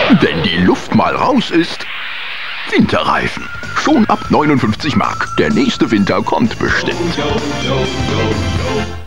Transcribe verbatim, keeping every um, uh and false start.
Wenn die Luft mal raus ist. Winterreifen. Schon ab neunundfünfzig Mark. Der nächste Winter kommt bestimmt.